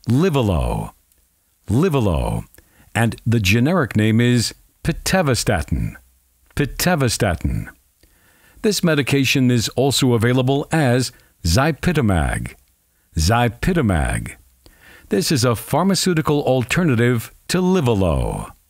Livalo, Livalo, and the generic name is pitavastatin, pitavastatin. This medication is also available as zypitamag, zypitamag. This is a pharmaceutical alternative to Livalo.